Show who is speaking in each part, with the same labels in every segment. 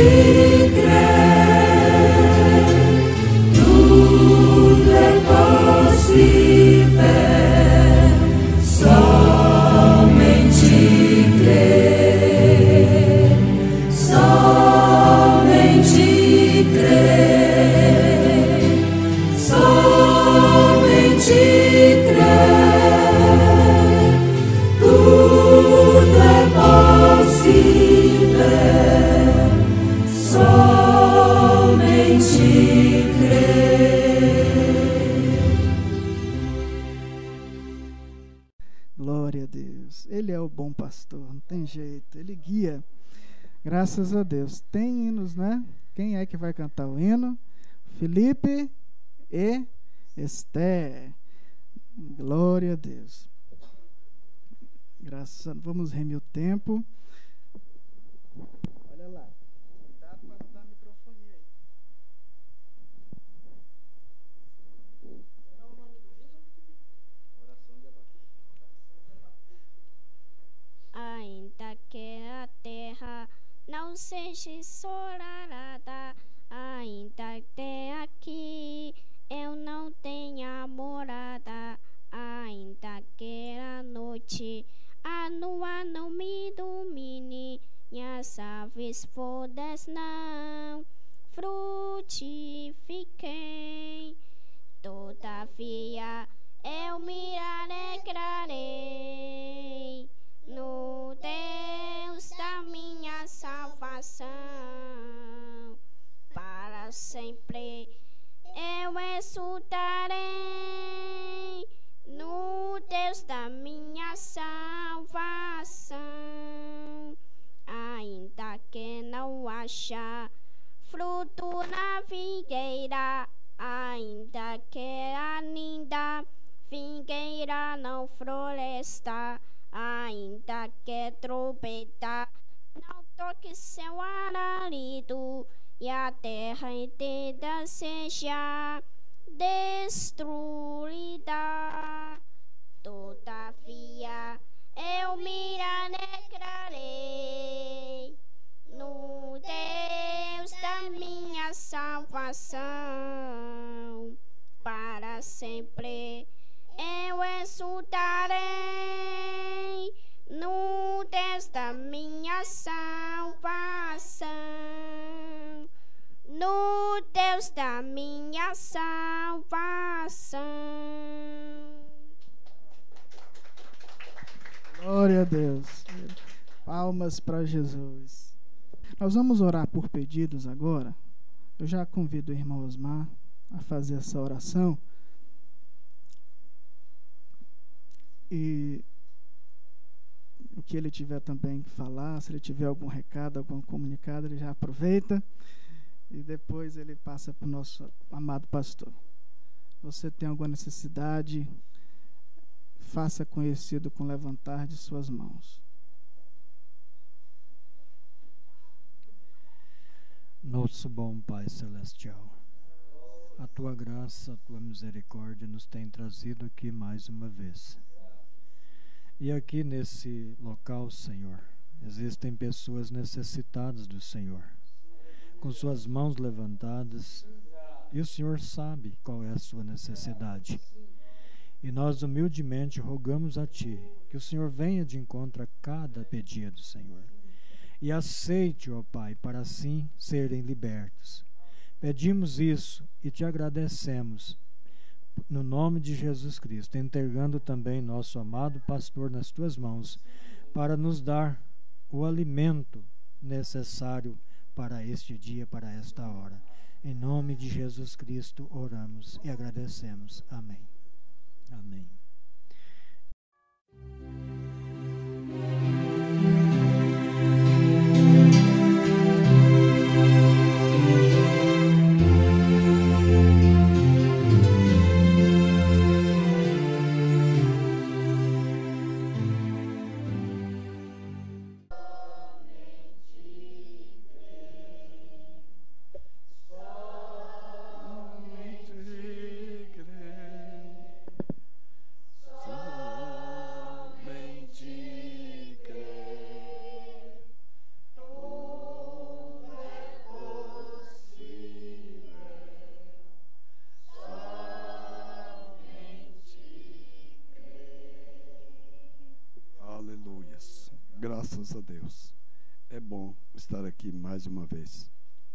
Speaker 1: Glória a Deus. Ele é o bom pastor, não tem jeito, ele guia. Graças a Deus. Tem hinos, né? Quem é que vai cantar o hino? Felipe e Esther. Glória a Deus. Graças a Deus. Vamos remir o tempo. Olha lá. Cuidado para não dar microfone aí. Oração de Abacuque.
Speaker 2: Ainda que a terra não seja ensolarada, ainda até aqui eu não tenha morada, ainda que a noite a lua não me domine, e as aves folhas não frutifiquem, todavia eu me alegrarei no Deus da minha salvação. Para sempre eu exultarei no Deus da minha salvação. Ainda que não haja fruto na videira, ainda que a linda figueira não floresça, ainda que trombeta não toque seu alarido, e a terra inteira seja destruída, todavia eu me alegrarei no Deus da minha salvação. Para sempre eu exultarei no Deus da minha salvação, no Deus da minha salvação.
Speaker 1: Glória a Deus. Palmas para Jesus. Nós vamos orar por pedidos agora. Eu já convido o irmão Osmar a fazer essa oração. E o que ele tiver também que falar, se ele tiver algum recado, algum comunicado, ele já aproveita e depois ele passa para o nosso amado pastor. Você tem alguma necessidade, faça conhecido com levantar de suas mãos.
Speaker 3: Nosso bom Pai Celestial, a Tua graça, a Tua misericórdia nos tem trazido aqui mais uma vez. E aqui nesse local, Senhor, existem pessoas necessitadas do Senhor, com suas mãos levantadas, e o Senhor sabe qual é a sua necessidade. E nós humildemente rogamos a Ti que o Senhor venha de encontro a cada pedido, Senhor, e aceite, ó Pai, para assim serem libertos. Pedimos isso e Te agradecemos, no nome de Jesus Cristo, entregando também nosso amado pastor nas Tuas mãos, para nos dar o alimento necessário para este dia, para esta hora. Em nome de Jesus Cristo oramos e agradecemos. Amém. Amém.
Speaker 4: Somente Graças a Deus. É bom estar aqui mais uma vez.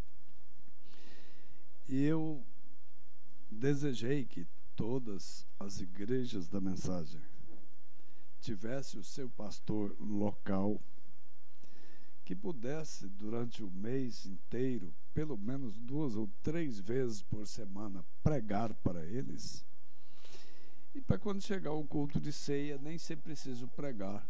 Speaker 4: E eu desejei que todas as igrejas da mensagem tivesse o seu pastor local que pudesse, durante o mês inteiro, pelo menos 2 ou 3 vezes por semana, pregar para eles. E para quando chegar o culto de ceia, nem ser preciso pregar.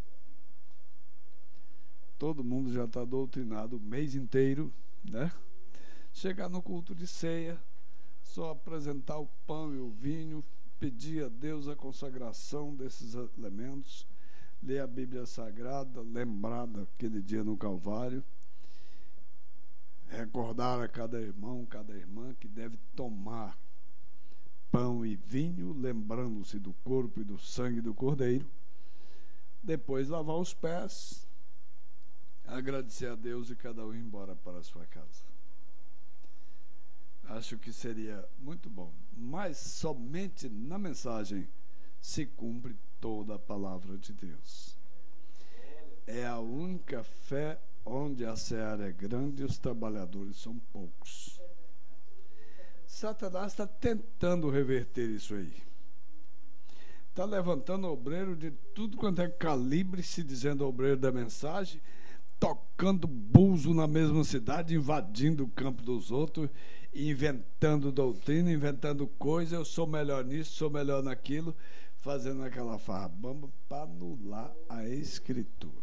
Speaker 4: Todo mundo já está doutrinado o mês inteiro, né? Chegar no culto de ceia, só apresentar o pão e o vinho, pedir a Deus a consagração desses elementos, ler a Bíblia Sagrada, lembrar daquele dia no Calvário, recordar a cada irmão, cada irmã que deve tomar pão e vinho, lembrando-se do corpo e do sangue do Cordeiro, depois lavar os pés, agradecer a Deus e cada um ir embora para a sua casa. Acho que seria muito bom, mas somente na mensagem se cumpre toda a palavra de Deus. É a única fé onde a seara é grande e os trabalhadores são poucos. Satanás está tentando reverter isso aí. Está levantando obreiro de tudo quanto é calibre, se dizendo obreiro da mensagem, tocando buzo na mesma cidade, invadindo o campo dos outros, inventando doutrina, inventando coisa, eu sou melhor nisso, sou melhor naquilo, fazendo aquela farra bamba para anular a Escritura.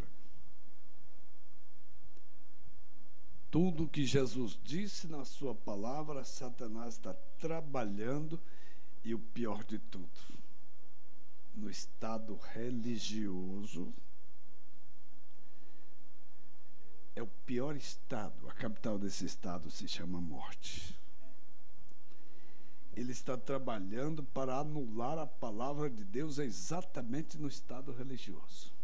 Speaker 4: Tudo que Jesus disse na sua palavra, Satanás está trabalhando, e o pior de tudo, no estado religioso, é o pior estado, a capital desse estado se chama morte. Ele está trabalhando para anular a palavra de Deus exatamente no estado religioso.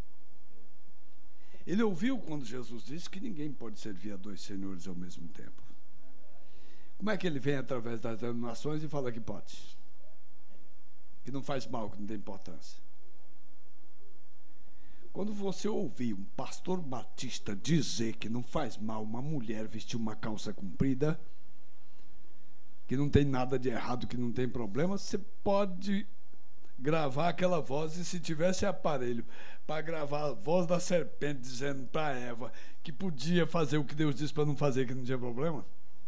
Speaker 4: Ele ouviu quando Jesus disse que ninguém pode servir a 2 senhores ao mesmo tempo. Como é que ele vem através das denominações e fala que pode? Que não faz mal, que não tem importância. Quando você ouvir um pastor batista dizer que não faz mal uma mulher vestir uma calça comprida, que não tem nada de errado, que não tem problema, você pode gravar aquela voz, e se tivesse aparelho para gravar a voz da serpente dizendo para Eva que podia fazer o que Deus disse para não fazer, que não tinha problema,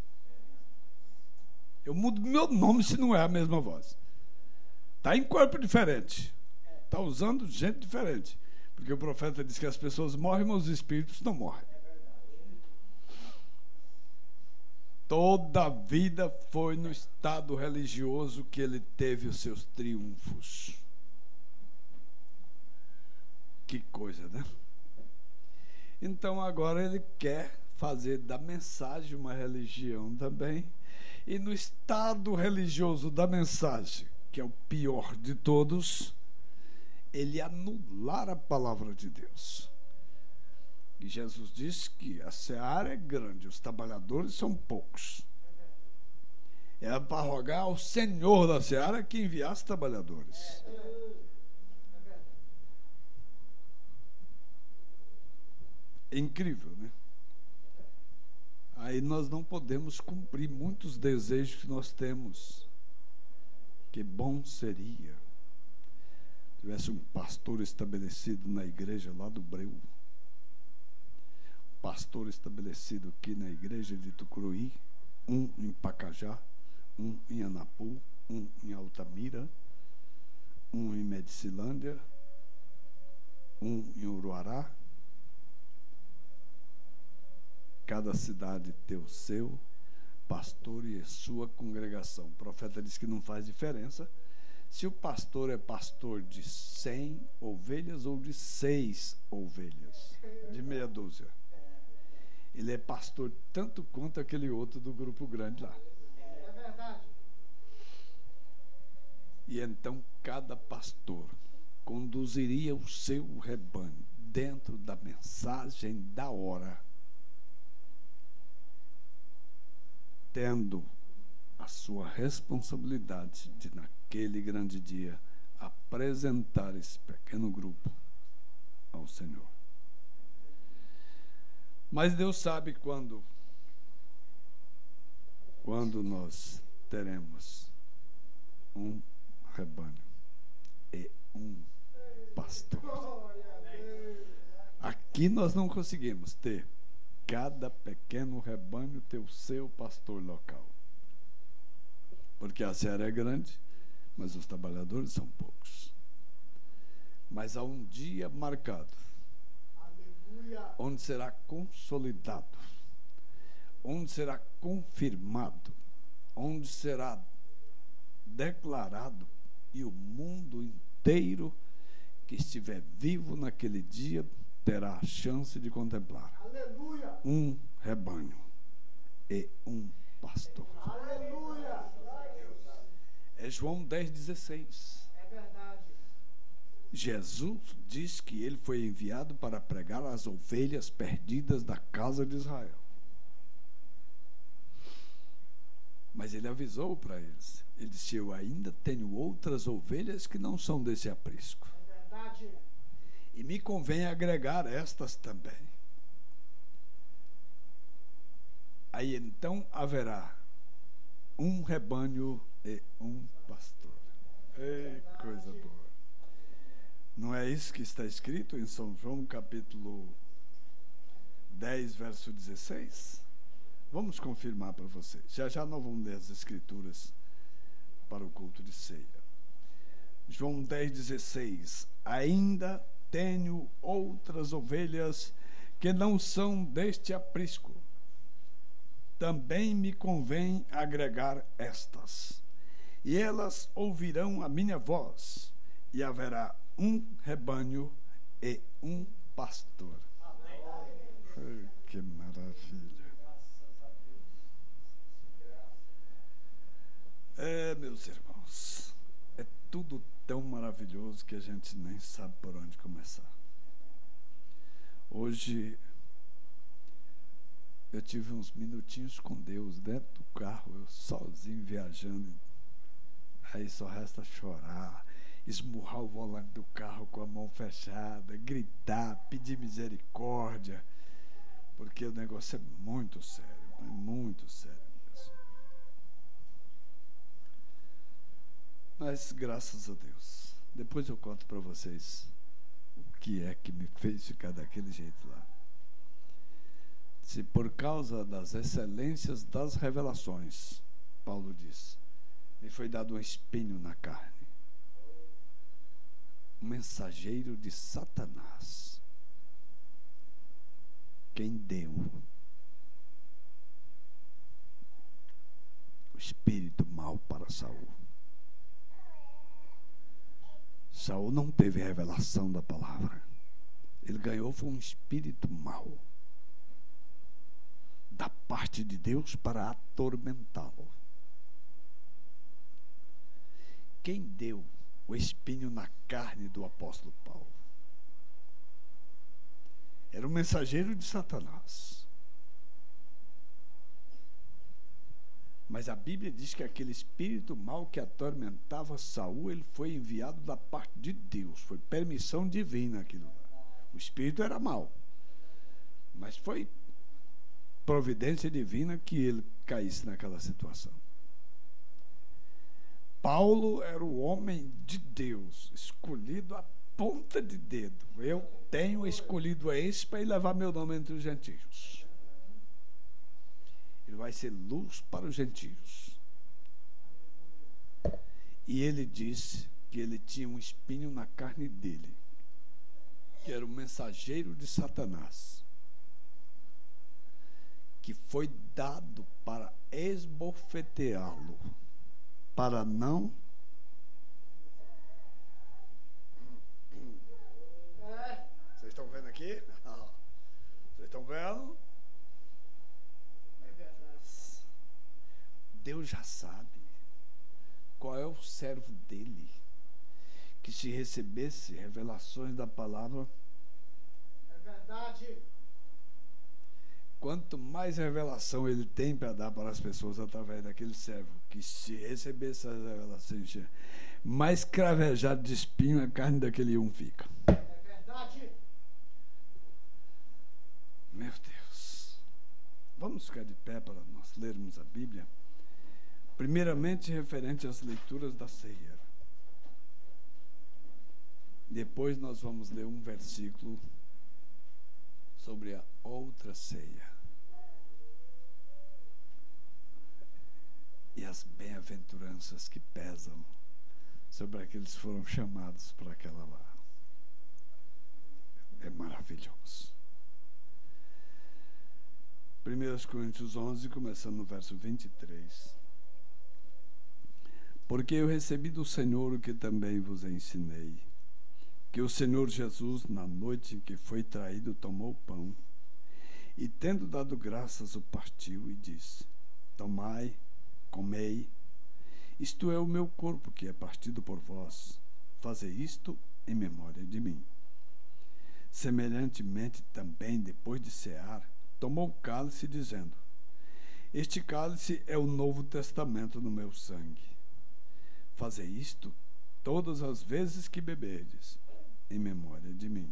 Speaker 4: eu mudo meu nome se não é a mesma voz. Está em corpo diferente, está usando gente diferente, porque o profeta diz que as pessoas morrem, mas os espíritos não morrem. Toda a vida foi no estado religioso que ele teve os seus triunfos. Que coisa, né? Então agora ele quer fazer da mensagem uma religião também. E no estado religioso da mensagem, que é o pior de todos, ele anular a palavra de Deus. E Jesus disse que a seara é grande, os trabalhadores são poucos. Era para rogar ao Senhor da seara que enviasse trabalhadores. É incrível, né? Aí nós não podemos cumprir muitos desejos que nós temos. Que bom seria se tivesse um pastor estabelecido na igreja lá do Breu, pastor estabelecido aqui na igreja de Tucuruí, um em Pacajá, um em Anapu, um em Altamira, um em Medicilândia, um em Uruará. Cada cidade ter o seu pastor e a sua congregação. O profeta diz que não faz diferença se o pastor é pastor de 100 ovelhas ou de 6 ovelhas, de meia dúzia. Ele é pastor tanto quanto aquele outro do grupo grande lá.
Speaker 1: É verdade.
Speaker 4: E então cada pastor conduziria o seu rebanho dentro da mensagem da hora, tendo a sua responsabilidade de, naquele grande dia, apresentar esse pequeno grupo ao Senhor. Mas Deus sabe quando nós teremos um rebanho e um pastor. Aqui nós não conseguimos ter cada pequeno rebanho ter o seu pastor local, porque a seara é grande, mas os trabalhadores são poucos. Mas há um dia marcado, onde será consolidado, onde será confirmado, onde será declarado, e o mundo inteiro que estiver vivo naquele dia terá a chance de contemplar um rebanho e um pastor.
Speaker 1: Aleluia.
Speaker 4: É João 10,16.
Speaker 1: É verdade.
Speaker 4: Jesus diz que ele foi enviado para pregar as ovelhas perdidas da casa de Israel. Mas ele avisou para eles. Ele disse: eu ainda tenho outras ovelhas que não são desse aprisco.
Speaker 1: É verdade.
Speaker 4: E me convém agregar estas também. Aí então haverá um rebanho e um pastor. Coisa boa. Não é isso que está escrito em São João capítulo 10, verso 16? Vamos confirmar para vocês. Já nós vamos ler as escrituras para o culto de ceia. João 10,16. Ainda tenho outras ovelhas que não são deste aprisco. Também me convém agregar estas. E elas ouvirão a minha voz, e haverá um rebanho e um pastor. Amém. Que maravilha. Meus irmãos, é tudo tão maravilhoso que a gente nem sabe por onde começar. Hoje eu tive uns minutinhos com Deus dentro do carro, eu sozinho viajando. Aí só resta chorar, esmurrar o volante do carro com a mão fechada, gritar, pedir misericórdia, porque o negócio é muito sério mesmo. Mas graças a Deus, depois eu conto para vocês o que é que me fez ficar daquele jeito lá. Se por causa das excelências das revelações, Paulo diz, me foi dado um espinho na carne, um mensageiro de Satanás. Quem deu o espírito mau para Saul? Saul não teve revelação da palavra. Ele ganhou foi um espírito mau da parte de Deus para atormentá-lo. Quem deu o espinho na carne do apóstolo Paulo? Era um mensageiro de Satanás. Mas a Bíblia diz que aquele espírito mau que atormentava Saul, ele foi enviado da parte de Deus. Foi permissão divina aquilo lá. O espírito era mau, mas foi providência divina que ele caísse naquela situação. Paulo era o homem de Deus, escolhido a ponta de dedo. Eu tenho escolhido esse para levar meu nome entre os gentios. Ele vai ser luz para os gentios. E ele disse que ele tinha um espinho na carne dele, que era o mensageiro de Satanás, que foi dado para esbofeteá-lo, para não vocês estão vendo aqui? Vocês estão vendo? Deus já sabe qual é o servo dele, que se recebesse revelações da palavra,
Speaker 1: É verdade.
Speaker 4: quanto mais revelação ele tem para dar para as pessoas através daquele servo, que se recebesse essas revelações, mais cravejado de espinho a carne daquele um fica.
Speaker 1: É verdade.
Speaker 4: Meu Deus. Vamos ficar de pé para nós lermos a Bíblia. Primeiramente, referente às leituras da ceia. Depois nós vamos ler um versículo sobre a outra ceia. E as bem-aventuranças que pesam sobre aqueles que foram chamados para aquela lá. É maravilhoso. 1 Coríntios 11, começando no verso 23. Porque eu recebi do Senhor o que também vos ensinei, que o Senhor Jesus, na noite em que foi traído, tomou o pão, e tendo dado graças, o partiu e disse: Tomai, comei, isto é o meu corpo que é partido por vós, fazei isto em memória de mim. Semelhantemente também, depois de cear, tomou o cálice, dizendo: Este cálice é o Novo Testamento no meu sangue. Fazei isto todas as vezes que beberdes, em memória de mim.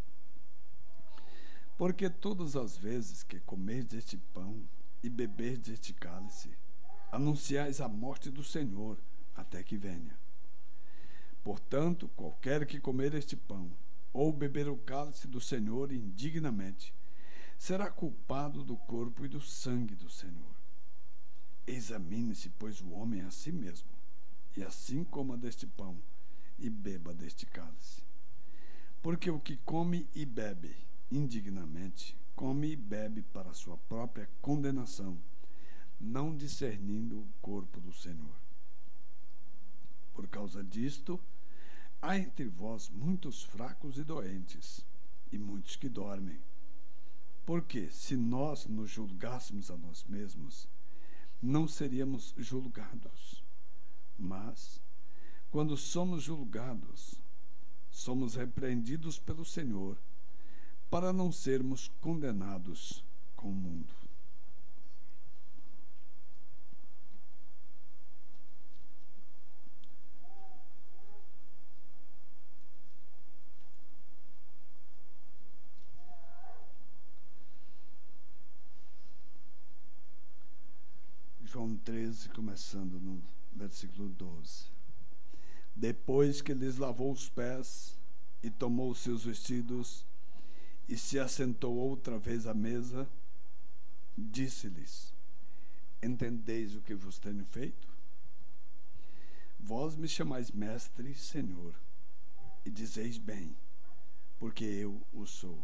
Speaker 4: Porque todas as vezes que comerdes este pão e beberdes este cálice, anunciais a morte do Senhor até que venha. Portanto, qualquer que comer este pão ou beber o cálice do Senhor indignamente, será culpado do corpo e do sangue do Senhor. Examine-se, pois, o homem a si mesmo, e assim coma deste pão e beba deste cálice. Porque o que come e bebe indignamente, come e bebe para sua própria condenação, não discernindo o corpo do Senhor. Por causa disto, há entre vós muitos fracos e doentes, e muitos que dormem. Porque, se nós nos julgássemos a nós mesmos, não seríamos julgados. Mas, quando somos julgados, somos repreendidos pelo Senhor, para não sermos condenados com o mundo. João 13, começando no versículo 12. Depois que lhes lavou os pés e tomou os seus vestidos e se assentou outra vez à mesa, disse-lhes: Entendeis o que vos tenho feito? Vós me chamais mestre e senhor, e dizeis bem, porque eu o sou.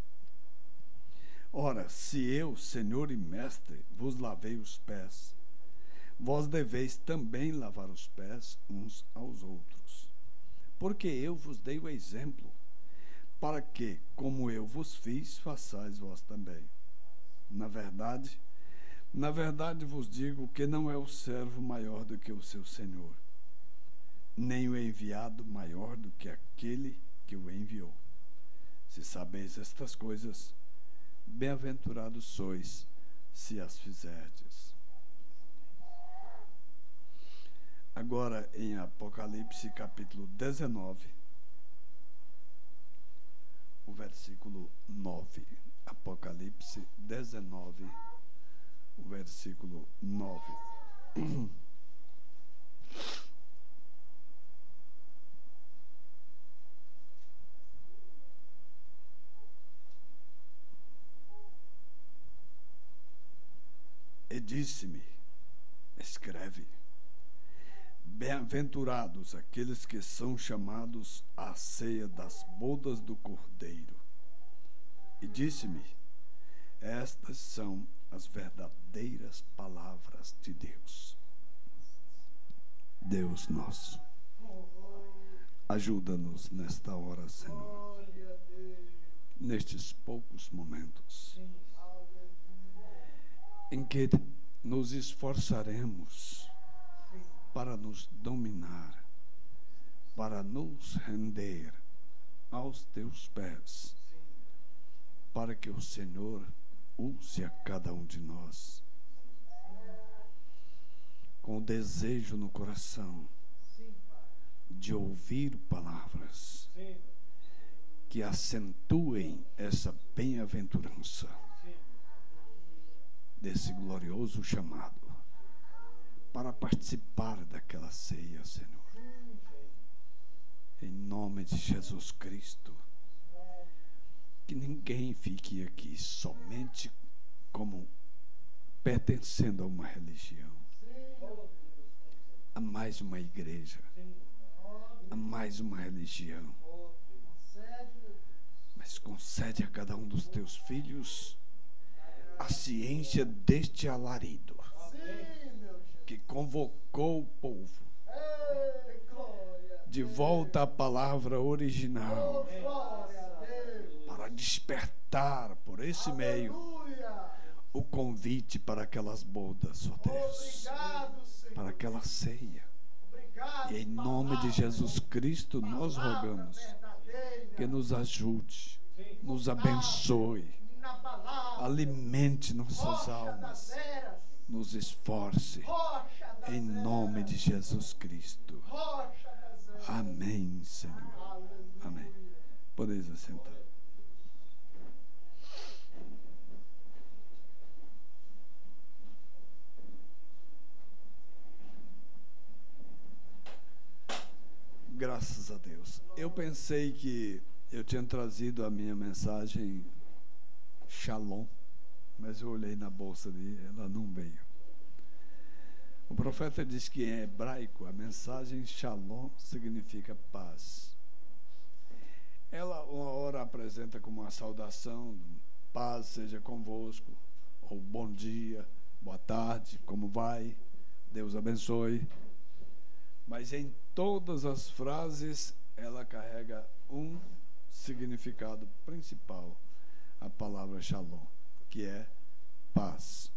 Speaker 4: Ora, se eu, senhor e mestre, vos lavei os pés, vós deveis também lavar os pés uns aos outros. Porque eu vos dei o exemplo, para que, como eu vos fiz, façais vós também. Na verdade vos digo que não é o servo maior do que o seu senhor, nem o enviado maior do que aquele que o enviou. Se sabeis estas coisas, bem-aventurados sois, se as fizerdes. Agora, em Apocalipse, capítulo 19, o versículo 9. Apocalipse 19, o versículo 9. E disse-me: escreve: bem-aventurados aqueles que são chamados à ceia das bodas do Cordeiro. E disse-me: estas são as verdadeiras palavras de Deus. Deus nosso, ajuda-nos nesta hora, Senhor, nestes poucos momentos em que nos esforçaremos para nos dominar, para nos render aos teus pés, para que o Senhor use a cada um de nós com o desejo no coração de ouvir palavras que acentuem essa bem-aventurança desse glorioso chamado para participar daquela ceia, Senhor. Em nome de Jesus Cristo, que ninguém fique aqui somente como pertencendo a uma religião, a mais uma igreja, a mais uma religião, mas concede a cada um dos teus filhos a ciência deste alarido que convocou o povo de volta à palavra original, para despertar por esse meio o convite para aquelas bodas, ó Deus, para aquela ceia. E em nome de Jesus Cristo nós rogamos que nos ajude, nos abençoe, alimente nossas almas, nos esforce, em nome de Jesus Cristo. Amém, Senhor. Amém. Podeis assentar. Graças a Deus. Eu pensei que eu tinha trazido a minha mensagem Shalom, mas eu olhei na bolsa ali, ela não veio. O profeta diz que em hebraico a mensagem Shalom significa paz. Ela uma hora apresenta como uma saudação, paz seja convosco, ou bom dia, boa tarde, como vai, Deus abençoe. Mas em todas as frases ela carrega um significado principal, a palavra Shalom, que é paz.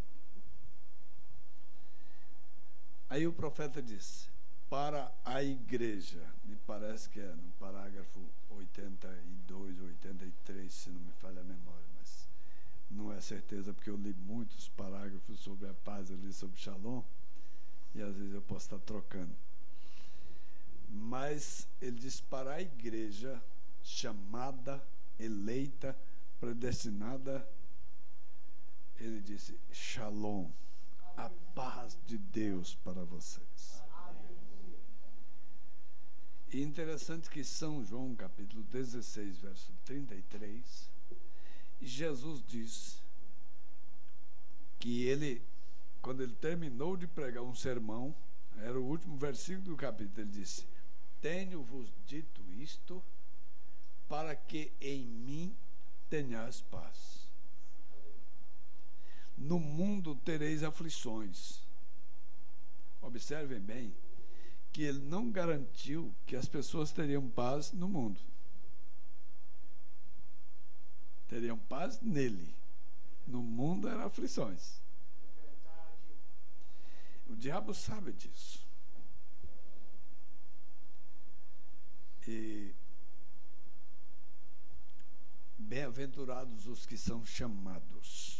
Speaker 4: Aí o profeta diz, para a igreja, me parece que é no parágrafo 82, 83, se não me falha a memória, mas não é certeza, porque eu li muitos parágrafos sobre a paz ali, sobre Shalom, e às vezes eu posso estar trocando. Mas ele diz para a igreja chamada, eleita, predestinada, ele disse Shalom, a paz de Deus para vocês. E interessante que São João, capítulo 16, verso 33, Jesus diz que ele, quando ele terminou de pregar um sermão, era o último versículo do capítulo, ele disse: tenho-vos dito isto para que em mim tenhais paz. No mundo tereis aflições. Observem bem que ele não garantiu que as pessoas teriam paz no mundo. Teriam paz nele. No mundo eram aflições. O diabo sabe disso. E bem-aventurados os que são chamados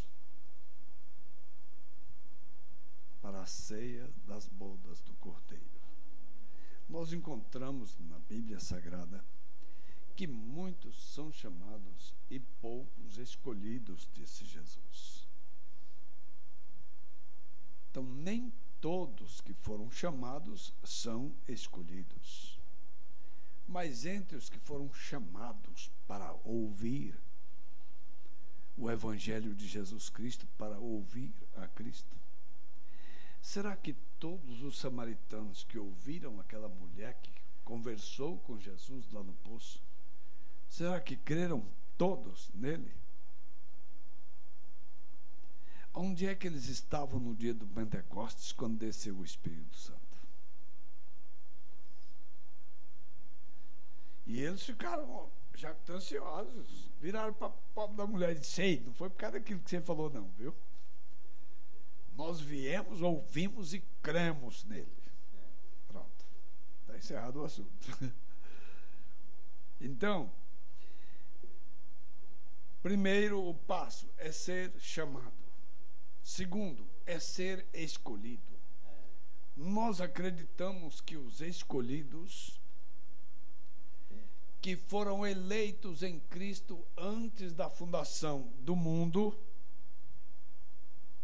Speaker 4: para a ceia das bodas do Cordeiro. Nós encontramos na Bíblia Sagrada que muitos são chamados e poucos escolhidos, disse Jesus. Então, nem todos que foram chamados são escolhidos. Mas entre os que foram chamados para ouvir o Evangelho de Jesus Cristo, para ouvir a Cristo, será que todos os samaritanos que ouviram aquela mulher que conversou com Jesus lá no poço, será que creram todos nele? Onde é que eles estavam no dia do Pentecostes, quando desceu o Espírito Santo? E eles ficaram jactanciosos, viraram para a pobre da mulher e disseram: ei, não foi por causa daquilo que você falou não, viu? Nós viemos, ouvimos e cremos nele. Pronto, está encerrado o assunto. Então, primeiro o passo é ser chamado. Segundo, é ser escolhido. Nós acreditamos que os escolhidos, que foram eleitos em Cristo antes da fundação do mundo,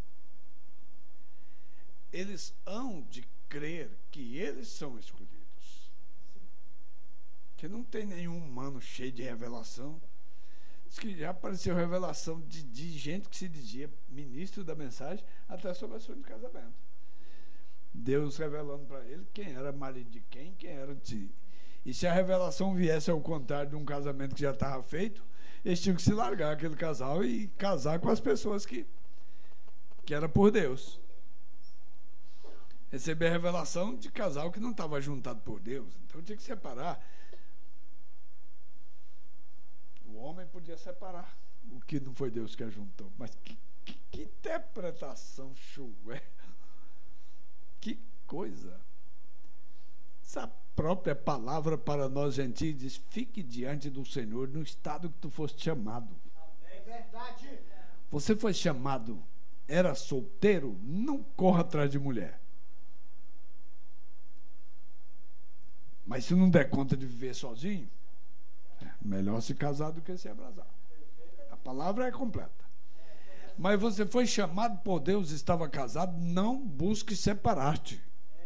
Speaker 4: eles hão de crer que eles são escolhidos. Que não tem nenhum humano cheio de revelação. Diz que já apareceu revelação de gente que se dizia ministro da mensagem até sobre a sua de casamento. Deus revelando para ele quem era marido de quem era de... E se a revelação viesse ao contrário de um casamento que já estava feito, eles tinham que se largar aquele casal e casar com as pessoas que era por Deus. Receber a revelação de casal que não estava juntado por Deus. Então tinha que separar. O homem podia separar o que não foi Deus que ajuntou. Mas que interpretação chué. Que coisa. Essa própria palavra para nós gentios diz: fique diante do Senhor no estado que tu foste chamado.
Speaker 5: É verdade.
Speaker 4: Você foi chamado, era solteiro, não corra atrás de mulher. Mas se não der conta de viver sozinho, melhor se casar do que se abrasar. A palavra é completa. Mas você foi chamado por Deus, estava casado, não busque separar-te.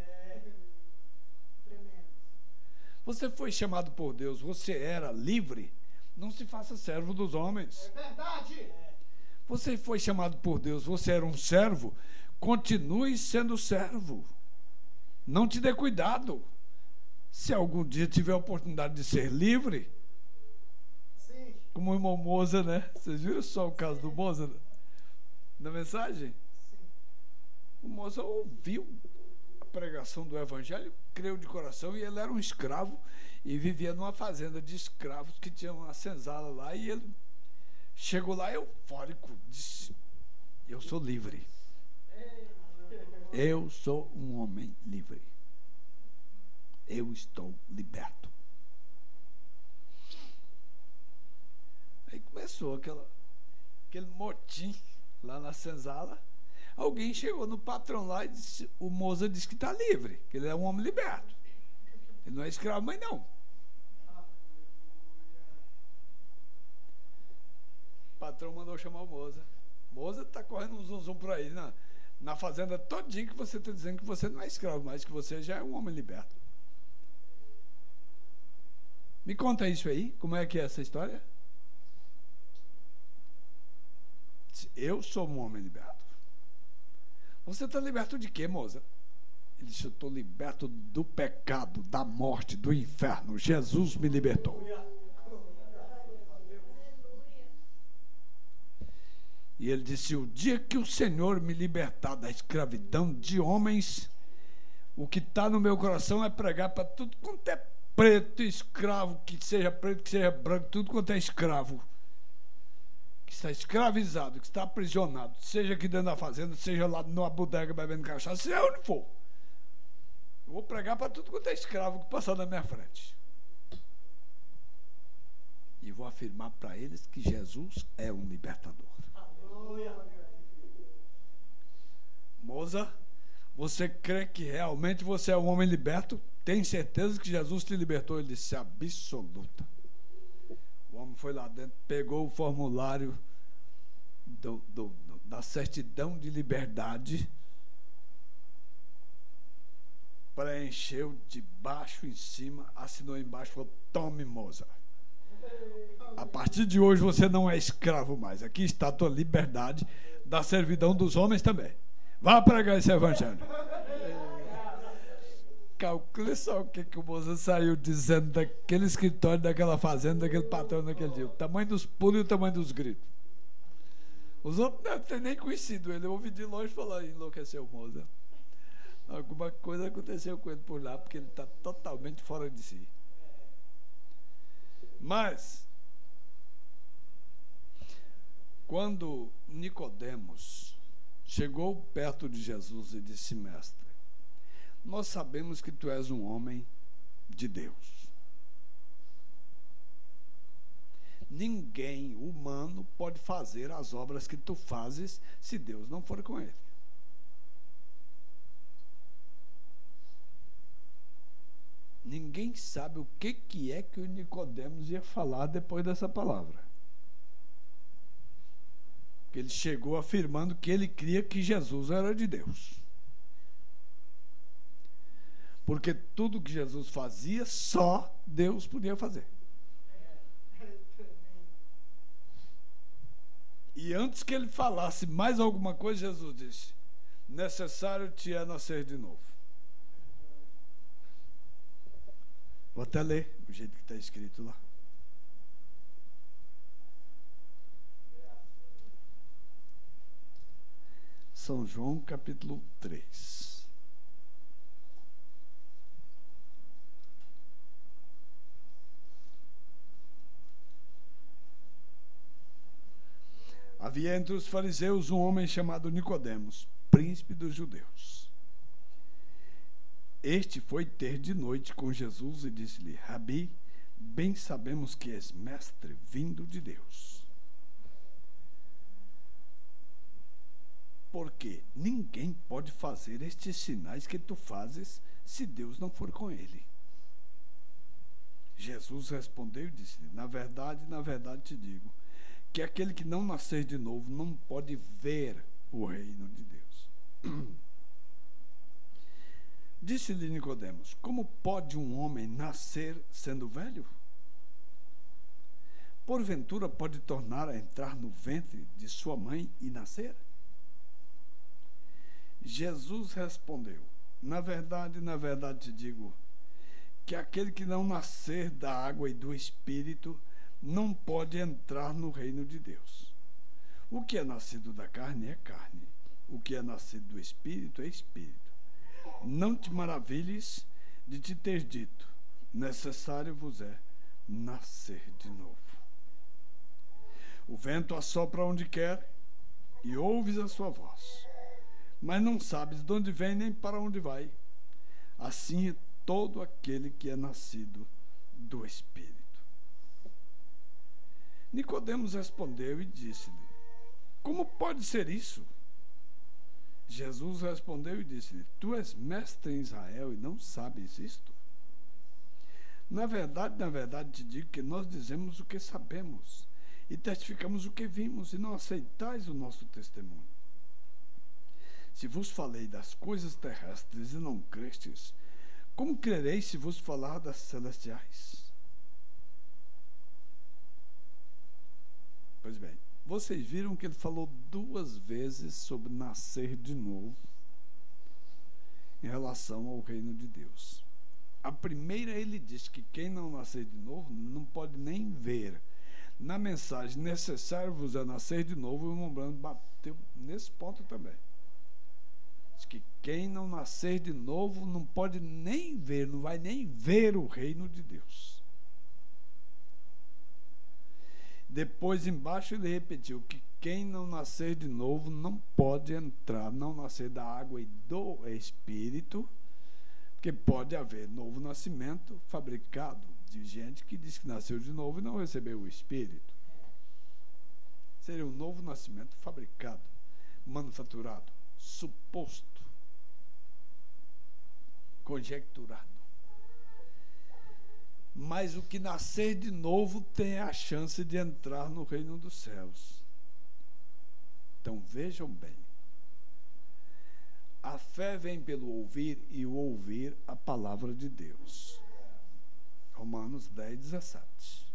Speaker 4: Você foi chamado por Deus, você era livre, não se faça servo dos homens.
Speaker 5: É verdade.
Speaker 4: Você foi chamado por Deus, você era um servo, continue sendo servo. Não te dê cuidado. Se algum dia tiver a oportunidade de ser livre,
Speaker 5: Sim.
Speaker 4: como o irmão Moza, né? Vocês viram só o caso do Moza na mensagem?
Speaker 5: Sim.
Speaker 4: O Moza ouviu a pregação do evangelho, creu de coração, e ele era um escravo e vivia numa fazenda de escravos que tinha uma senzala lá, e ele chegou lá eufórico, disse: eu sou livre. Eu sou um homem livre. Eu estou liberto. Aí começou aquele motim lá na senzala. Alguém chegou no patrão lá e disse: o Moza disse que está livre, que ele é um homem liberto. Ele não é escravo, mas não. O patrão mandou chamar o Moza. Moza está correndo um zum por aí na fazenda todinha, que você está dizendo que você não é escravo, mas que você já é um homem liberto. Me conta isso aí, como é que é essa história? Eu sou um homem liberto. Você está liberto de quê, moça? Ele disse: eu estou liberto do pecado, da morte, do inferno. Jesus me libertou. E ele disse: o dia que o Senhor me libertar da escravidão de homens, o que está no meu coração é pregar para tudo quanto é preto, escravo, que seja preto, que seja branco, tudo quanto é escravo, que está escravizado, que está aprisionado, seja aqui dentro da fazenda, seja lá numa bodega bebendo cachaça, seja onde for. Eu vou pregar para tudo quanto é escravo que passar na minha frente. E vou afirmar para eles que Jesus é um libertador. Moça, você crê que realmente você é um homem liberto? Tem certeza que Jesus te libertou? Ele disse: absoluta. O homem foi lá dentro, pegou o formulário da certidão de liberdade, preencheu de baixo em cima, assinou embaixo e falou: tome, moça. A partir de hoje você não é escravo mais. Aqui está a tua liberdade da servidão dos homens também. Vá pregar esse evangelho. Calcule só o que o moço saiu dizendo daquele escritório, daquela fazenda, daquele patrão naquele dia. O tamanho dos pulos e o tamanho dos gritos. Os outros não devem ter nem conhecido ele. Eu ouvi de longe falar: enlouqueceu o moço. Alguma coisa aconteceu com ele por lá, porque ele está totalmente fora de si. Mas quando Nicodemos chegou perto de Jesus e disse: mestre, nós sabemos que tu és um homem de Deus. Ninguém humano pode fazer as obras que tu fazes se Deus não for com ele. Ninguém sabe o que é que o Nicodemos ia falar depois dessa palavra. Ele chegou afirmando que ele cria que Jesus era de Deus. Porque tudo que Jesus fazia, só Deus podia fazer. E antes que ele falasse mais alguma coisa, Jesus disse: necessário te é nascer de novo. Vou até ler o jeito que está escrito lá. São João, capítulo 3. Havia entre os fariseus um homem chamado Nicodemos, príncipe dos judeus. Este foi ter de noite com Jesus e disse-lhe: Rabi, bem sabemos que és mestre vindo de Deus. Porque ninguém pode fazer estes sinais que tu fazes se Deus não for com ele. Jesus respondeu e disse: na verdade te digo, que aquele que não nascer de novo não pode ver o reino de Deus. Disse-lhe Nicodemos: como pode um homem nascer sendo velho? Porventura pode tornar a entrar no ventre de sua mãe e nascer? Jesus respondeu: na verdade te digo, que aquele que não nascer da água e do Espírito não pode entrar no reino de Deus. O que é nascido da carne é carne, o que é nascido do Espírito é Espírito. Não te maravilhes de te ter dito: necessário vos é nascer de novo. O vento assopra onde quer e ouves a sua voz, mas não sabes de onde vem nem para onde vai. Assim é todo aquele que é nascido do Espírito. Nicodemos respondeu e disse-lhe: como pode ser isso? Jesus respondeu e disse-lhe: tu és mestre em Israel e não sabes isto? Na verdade te digo que nós dizemos o que sabemos e testificamos o que vimos, e não aceitais o nosso testemunho. Se vos falei das coisas terrestres e não crestes, como crereis se vos falar das celestiais? Pois bem, vocês viram que ele falou 2 vezes sobre nascer de novo em relação ao reino de Deus. A primeira, ele diz que quem não nascer de novo não pode nem ver. Na mensagem, necessário vos é nascer de novo, o irmão Branco bateu nesse ponto também. Diz que quem não nascer de novo não pode nem ver, não vai nem ver o reino de Deus. Depois, embaixo, ele repetiu que quem não nascer de novo não pode entrar, não nascer da água e do Espírito, porque pode haver novo nascimento fabricado de gente que diz que nasceu de novo e não recebeu o Espírito. Seria um novo nascimento fabricado, manufaturado, suposto, conjecturado. Mas o que nascer de novo tem a chance de entrar no reino dos céus. Então vejam bem, a fé vem pelo ouvir e o ouvir a palavra de Deus. Romanos 10, 17.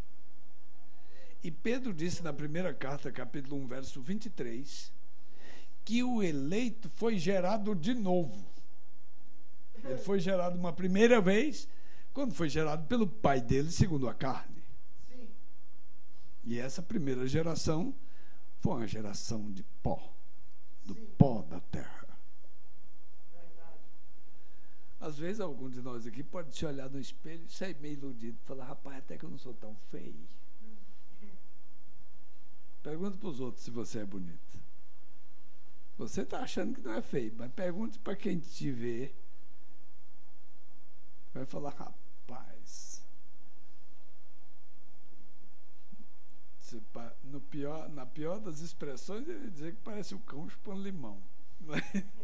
Speaker 4: E Pedro disse na primeira carta, capítulo 1, verso 23, que o eleito foi gerado de novo. Ele foi gerado uma primeira vez, quando foi gerado pelo pai dele, segundo a carne.
Speaker 5: Sim.
Speaker 4: E essa primeira geração foi uma geração de pó, do pó da terra.
Speaker 5: Verdade.
Speaker 4: Às vezes, algum de nós aqui pode se olhar no espelho e sair meio iludido e falar: rapaz, até que eu não sou tão feio. Pergunta para os outros se você é bonito. Você está achando que não é feio, mas pergunte para quem te vê. Vai falar: rapaz, na pior das expressões, ele vai dizer que parece um cão chupando limão. Mas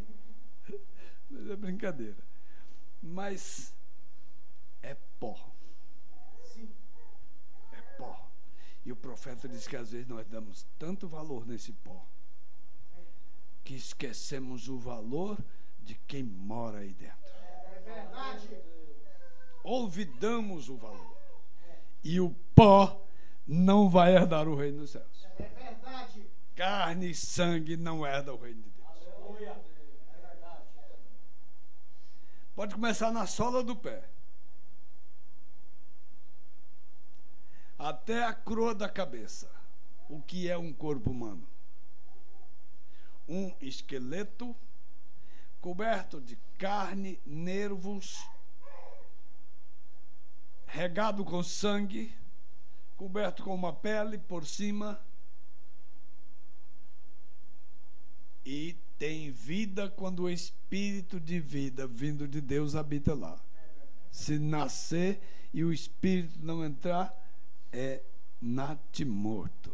Speaker 4: é brincadeira. Mas é pó.
Speaker 5: Sim.
Speaker 4: É pó. E o profeta diz que às vezes nós damos tanto valor nesse pó que esquecemos o valor de quem mora aí dentro.
Speaker 5: É verdade.
Speaker 4: Olvidamos o valor. E o pó não vai herdar o reino dos céus.
Speaker 5: É verdade.
Speaker 4: Carne e sangue não herdam o reino de Deus.
Speaker 5: Aleluia. É verdade.
Speaker 4: Pode começar na sola do pé. Até a coroa da cabeça. O que é um corpo humano? Um esqueleto coberto de carne, nervos, regado com sangue, coberto com uma pele por cima, e tem vida quando o espírito de vida vindo de Deus habita lá. Se nascer e o espírito não entrar, é natimorto.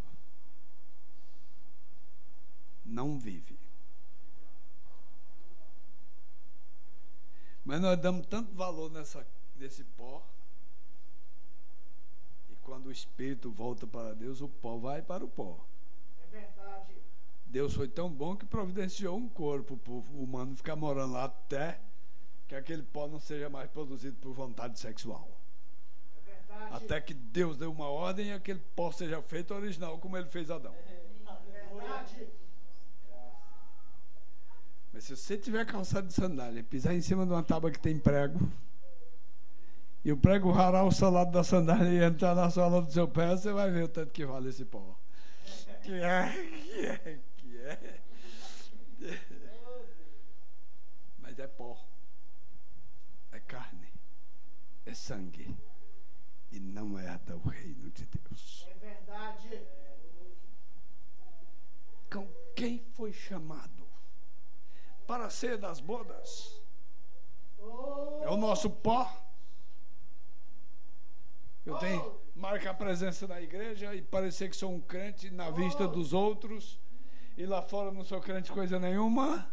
Speaker 4: Não vive. Mas nós damos tanto valor nesse pó, e quando o espírito volta para Deus, o pó vai para o pó.
Speaker 5: É verdade.
Speaker 4: Deus foi tão bom que providenciou um corpo para o humano ficar morando lá até que aquele pó não seja mais produzido por vontade sexual.
Speaker 5: É verdade.
Speaker 4: Até que Deus deu uma ordem e aquele pó seja feito original como ele fez Adão.
Speaker 5: É verdade.
Speaker 4: Mas se você tiver calçado de sandália, pisar em cima de uma tábua que tem prego, e o prego rarar o solado da sandália e entrar na sola do seu pé, você vai ver o tanto que vale esse pó. Que é. Mas é pó, é carne, é sangue, e não herda o reino de Deus.
Speaker 5: É verdade.
Speaker 4: Com quem foi chamado para ser das bodas? É o nosso pó. Eu tenho marca a presença na igreja e parecer que sou um crente na vista dos outros, e lá fora não sou crente coisa nenhuma.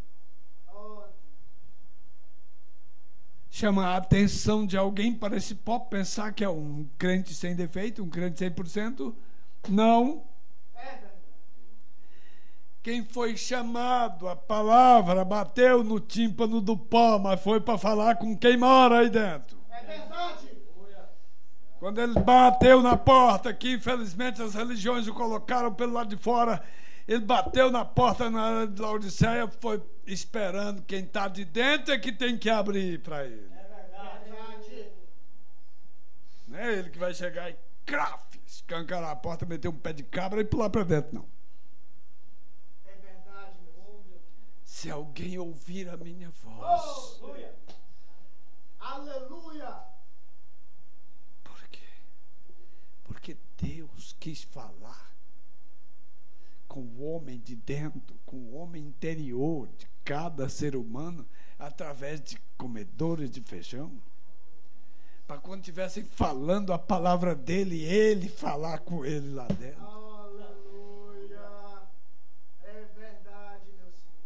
Speaker 4: Chama a atenção de alguém para esse pó, pensar que é um crente sem defeito, um crente 100%. Não.
Speaker 5: É verdade.
Speaker 4: Quem foi chamado, a palavra bateu no tímpano do pó, mas foi para falar com quem mora aí dentro.
Speaker 5: É verdade.
Speaker 4: Quando ele bateu na porta, que infelizmente as religiões o colocaram pelo lado de fora, ele bateu na porta na área de Laodiceia, foi esperando. Quem está de dentro é que tem que abrir para ele.
Speaker 5: É verdade.
Speaker 4: Não é ele que vai chegar e escancarar a porta, meter um pé de cabra e pular para dentro, não.
Speaker 5: É verdade, meu Deus.
Speaker 4: Se alguém ouvir a minha voz.
Speaker 5: Aleluia. Aleluia.
Speaker 4: Por quê? Porque Deus quis falar com o homem de dentro, com o homem interior de cada ser humano, através de comedores de feijão, para quando estivessem falando a palavra dele, ele falar com ele lá dentro.
Speaker 5: Aleluia. É verdade, meu Senhor.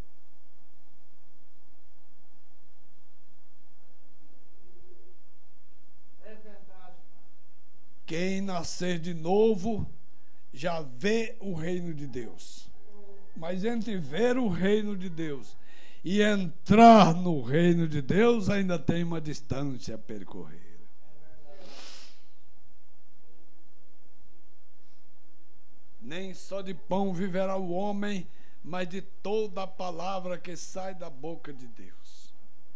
Speaker 5: É verdade, Pai.
Speaker 4: Quem nascer de novo já vê o reino de Deus. Mas entre ver o reino de Deus e entrar no reino de Deus ainda tem uma distância a percorrer. Nem só de pão viverá o homem, mas de toda a palavra que sai da boca de Deus.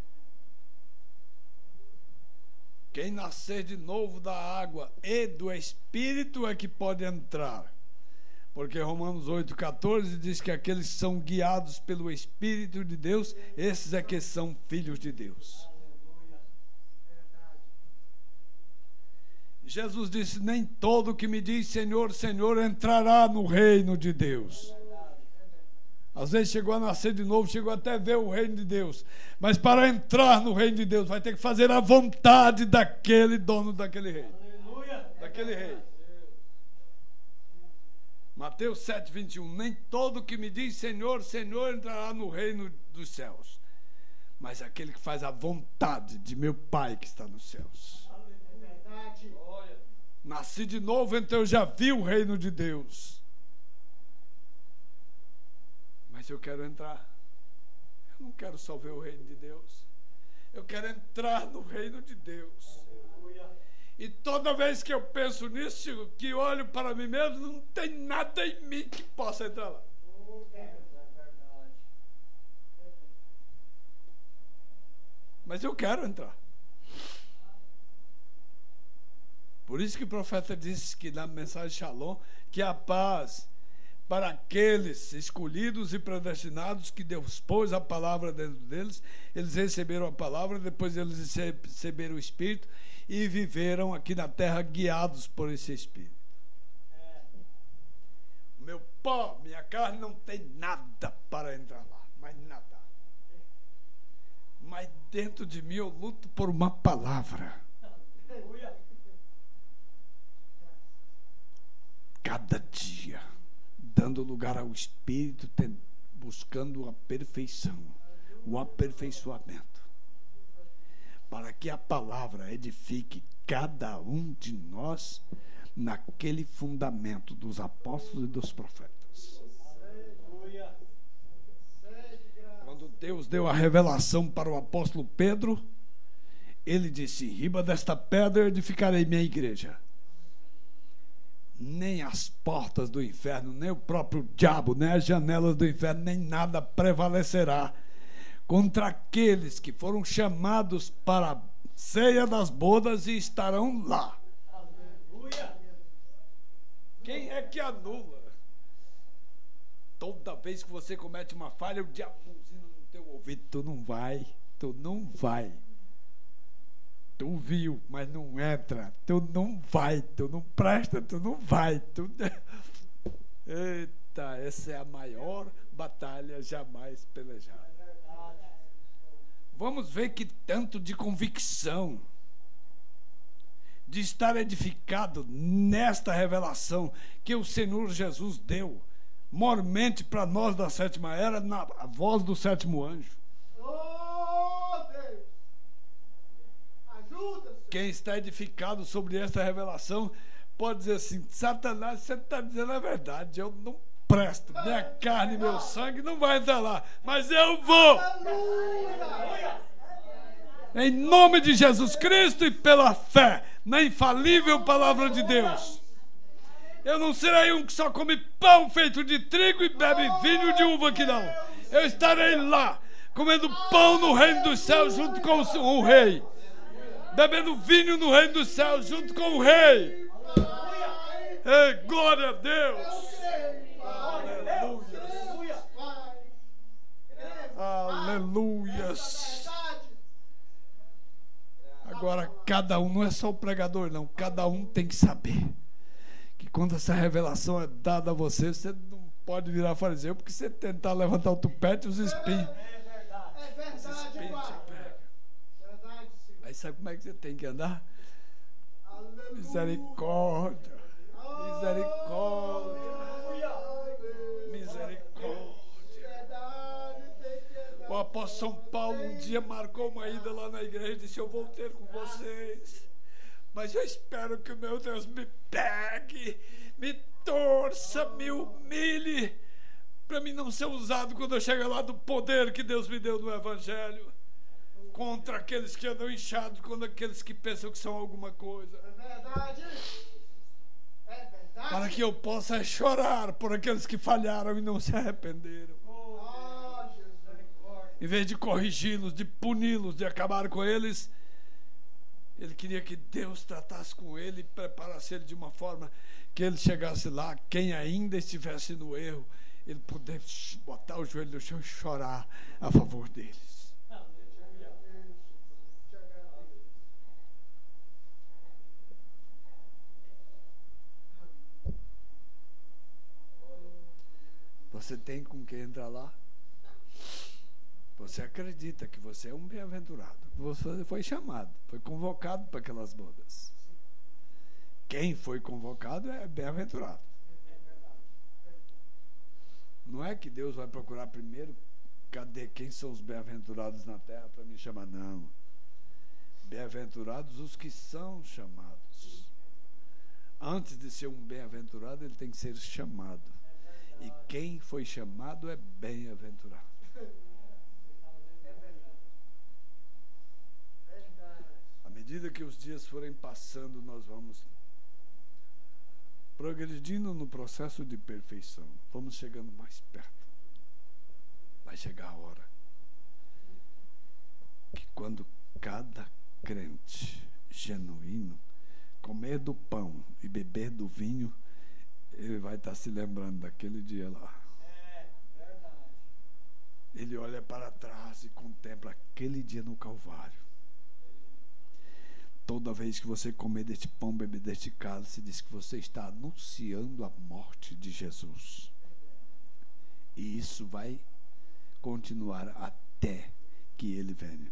Speaker 4: Quem nascer de novo da água e do Espírito é que pode entrar. Porque Romanos 8,14 diz que aqueles que são guiados pelo Espírito de Deus, esses é que são filhos de Deus. Jesus disse: nem todo que me diz Senhor, Senhor entrará no reino de Deus. Às vezes chegou a nascer de novo, chegou até a ver o reino de Deus. Mas para entrar no reino de Deus, vai ter que fazer a vontade daquele dono daquele reino. Daquele rei. Mateus 7,21. Nem todo que me diz Senhor, Senhor entrará no reino dos céus, mas aquele que faz a vontade de meu Pai que está nos céus.
Speaker 5: É verdade.
Speaker 4: Nasci de novo, então eu já vi o reino de Deus. Mas eu quero entrar. Eu não quero só ver o reino de Deus. Eu quero entrar no reino de Deus. E toda vez que eu penso nisso, que olho para mim mesmo, não tem nada em mim que possa entrar lá. Mas eu quero entrar. Por isso que o profeta disse que na mensagem Shalom, que a paz para aqueles escolhidos e predestinados que Deus pôs a palavra dentro deles, eles receberam a palavra, depois eles receberam o Espírito e viveram aqui na terra guiados por esse Espírito. Meu pó, minha carne não tem nada para entrar lá, mas nada. Mas dentro de mim eu luto por uma palavra. Cada dia, dando lugar ao Espírito, buscando a perfeição, o aperfeiçoamento, para que a palavra edifique cada um de nós naquele fundamento dos apóstolos e dos profetas. Quando Deus deu a revelação para o apóstolo Pedro, ele disse: em riba desta pedra edificarei minha igreja. Nem as portas do inferno, nem o próprio diabo, nem as janelas do inferno, nem nada prevalecerá contra aqueles que foram chamados para a ceia das bodas e estarão lá. Aleluia. Quem é que anula? Toda vez que você comete uma falha, o diabo buzina no teu ouvido: tu não vai, tu não vai. Tu viu, mas não entra. Tu não vai, tu não presta, tu não vai. Eita, essa é a maior batalha jamais pelejada. Vamos ver que tanto de convicção, de estar edificado nesta revelação que o Senhor Jesus deu, mormente para nós da sétima era, na voz do sétimo anjo. Quem está edificado sobre esta revelação pode dizer assim: Satanás, você está dizendo a verdade, eu não presto, minha carne e meu sangue não vai entrar lá, mas eu vou. Em nome de Jesus Cristo e pela fé na infalível palavra de Deus. Eu não serei um que só come pão feito de trigo e bebe vinho de uva, que não. Eu estarei lá, comendo pão no reino dos céus junto com o rei, bebendo vinho no reino dos céus junto com o rei. Ei, glória a Deus. Aleluias. Agora, cada um, não é só o pregador, não. Cada um tem que saber que quando essa revelação é dada a você, você não pode virar fariseu, porque você tentar levantar o tupete, os espinhos. Os espinhos te pegam. Aí sabe como é que você tem que andar? Misericórdia. Misericórdia. Misericórdia. O apóstolo São Paulo um dia marcou uma ida lá na igreja e disse: eu vou ter com vocês, mas eu espero que o meu Deus me pegue, me torça, me humilhe, para mim não ser usado quando eu chegar lá do poder que Deus me deu no Evangelho, contra aqueles que andam inchados, contra aqueles que pensam que são alguma coisa.
Speaker 5: É verdade. É verdade.
Speaker 4: Para que eu possa chorar por aqueles que falharam e não se arrependeram. Em vez de corrigi-los, de puni-los, de acabar com eles, ele queria que Deus tratasse com ele e preparasse ele de uma forma que ele chegasse lá, quem ainda estivesse no erro, ele pudesse botar o joelho no chão e chorar a favor deles. Você tem com quem entrar lá? Você acredita que você é um bem-aventurado. Você foi chamado, foi convocado para aquelas bodas. Quem foi convocado é bem-aventurado. Não é que Deus vai procurar primeiro, cadê quem são os bem-aventurados na terra para me chamar? Não. Bem-aventurados os que são chamados. Antes de ser um bem-aventurado, ele tem que ser chamado. E quem foi chamado é bem-aventurado. que os dias forem passando, nós vamos progredindo no processo de perfeição. Vamos chegando mais perto. Vai chegar a hora que quando cada crente genuíno comer do pão e beber do vinho, ele vai estar se lembrando daquele dia lá. Ele olha para trás e contempla aquele dia no Calvário. Toda vez que você comer deste pão, beber deste cálice, diz que você está anunciando a morte de Jesus. E isso vai continuar até que ele venha.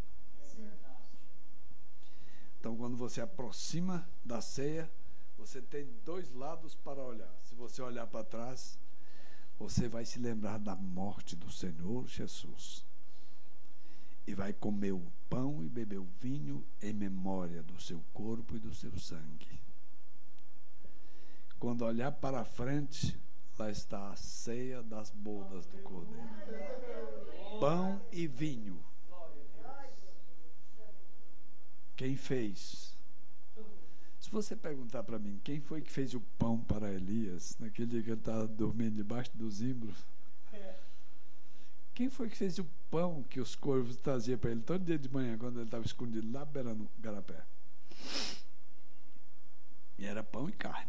Speaker 4: Então, quando você aproxima da ceia, você tem dois lados para olhar. Se você olhar para trás, você vai se lembrar da morte do Senhor Jesus. E vai comer o pão e beber o vinho em memória do seu corpo e do seu sangue. Quando olhar para frente, lá está a ceia das bodas do Cordeiro. Pão e vinho. Quem fez? Se você perguntar para mim, quem foi que fez o pão para Elias, naquele dia que ele estava dormindo debaixo do zimbro? Quem foi que fez o pão que os corvos traziam para ele todo dia de manhã, quando ele estava escondido lá beirando o garapé? E era pão e carne.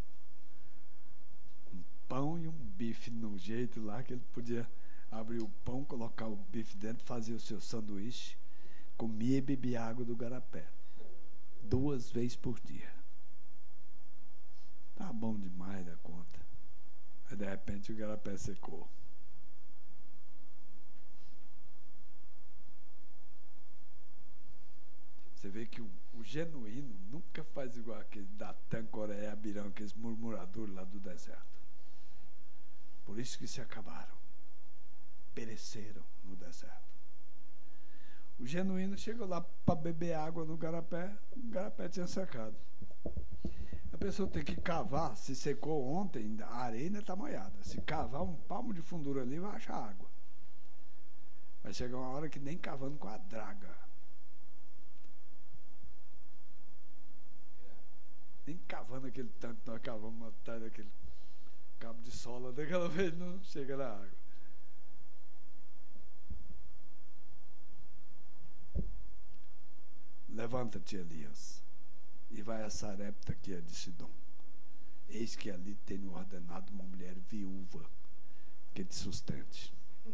Speaker 4: Um pão e um bife no jeito lá que ele podia abrir o pão, colocar o bife dentro, fazer o seu sanduíche, comia e bebia água do garapé. 2 vezes por dia. Tá bom demais da conta. Aí de repente o garapé secou. Você vê que o genuíno nunca faz igual aquele Datã, Coreia, Abirão, aqueles murmuradores lá do deserto. Por isso que se acabaram. Pereceram no deserto. O genuíno chegou lá para beber água no garapé, o garapé tinha secado. A pessoa tem que cavar, se secou ontem, a areia ainda está molhada. Se cavar um palmo de fundura ali, vai achar água. Vai chegar uma hora que nem cavando com a draga. Nem cavando aquele tanto que nós cavamos atrás daquele cabo de sola, daquela vez não chega na água. Levanta-te, Elias, e vai a Sarepta, que é de Sidom. Eis que ali tenho ordenado uma mulher viúva que te sustente.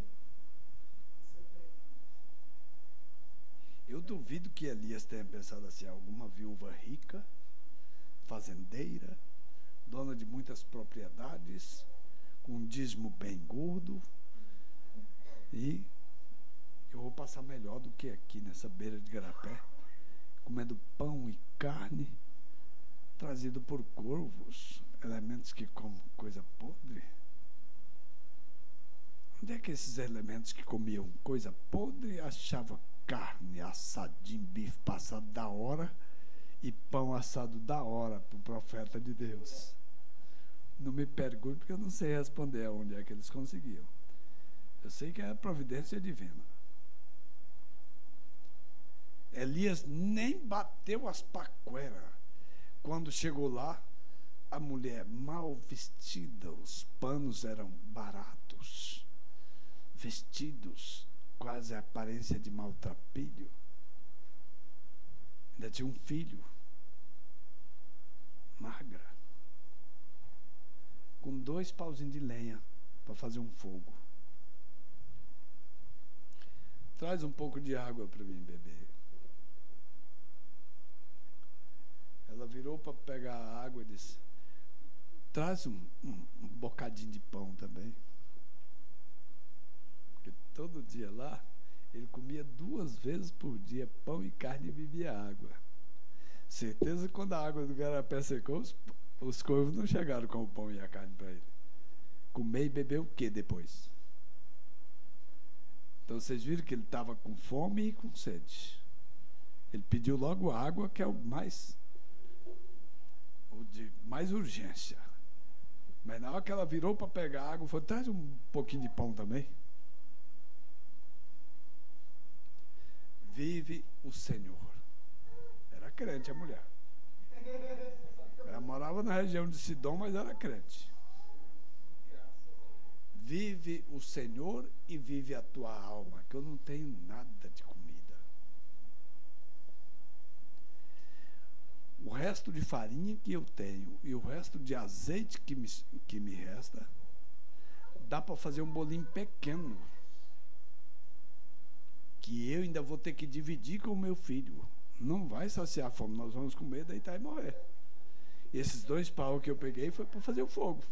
Speaker 4: Eu duvido que Elias tenha pensado assim, alguma viúva rica, fazendeira, dona de muitas propriedades, com um dízimo bem gordo, e eu vou passar melhor do que aqui nessa beira de garapé, comendo pão e carne trazido por corvos, elementos que comem coisa podre. Onde é que esses elementos que comiam coisa podre achavam carne, assadinho, bife passado da hora e pão assado da hora para o profeta de Deus? Não me pergunte, porque eu não sei responder aonde é que eles conseguiam. Eu sei que é a providência divina. Elias nem bateu as paqueras. Quando chegou lá, a mulher mal vestida, os panos eram baratos, vestidos, quase a aparência de maltrapilho. Ainda tinha um filho, magra, com 2 pauzinhos de lenha para fazer um fogo. Traz um pouco de água para mim beber. Ela virou para pegar a água e disse: traz um bocadinho de pão também. Porque todo dia lá, ele comia 2 vezes por dia pão e carne e bebia água. Certeza que quando a água do garapé secou, os corvos não chegaram com o pão e a carne para ele. Comer e beber o que depois? Então vocês viram que ele estava com fome e com sede. Ele pediu logo água, que é o de mais urgência. Mas na hora que ela virou para pegar água, falou: traz um pouquinho de pão também. Vive o Senhor. Era Era crente a mulher. Ela morava na região de Sidom, mas era crente. Vive o Senhor e vive a tua alma, que eu não tenho nada de comida. O resto de farinha que eu tenho e o resto de azeite que me resta, dá para fazer um bolinho pequeno, que eu ainda vou ter que dividir com o meu filho. Não vai saciar a fome, nós vamos comer, deitar e morrer. E esses 2 paus que eu peguei foi para fazer o fogo.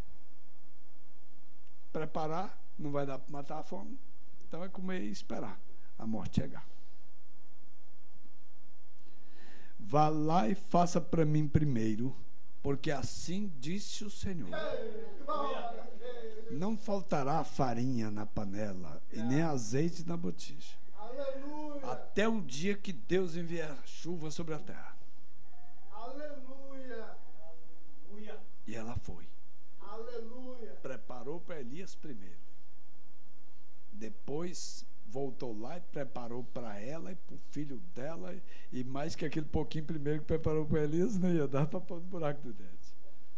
Speaker 4: Preparar, não vai dar para matar a fome, então é comer e esperar a morte chegar. Vá lá e faça para mim primeiro, porque assim disse o Senhor: não faltará farinha na panela e nem azeite na botija, até o dia que Deus enviar chuva sobre a terra.
Speaker 5: Aleluia.
Speaker 4: E ela foi.
Speaker 5: Aleluia.
Speaker 4: Preparou para Elias primeiro. Depois voltou lá e preparou para ela e para o filho dela. E mais que aquele pouquinho primeiro que preparou para Elias, não ia dar para pôr no buraco do dente.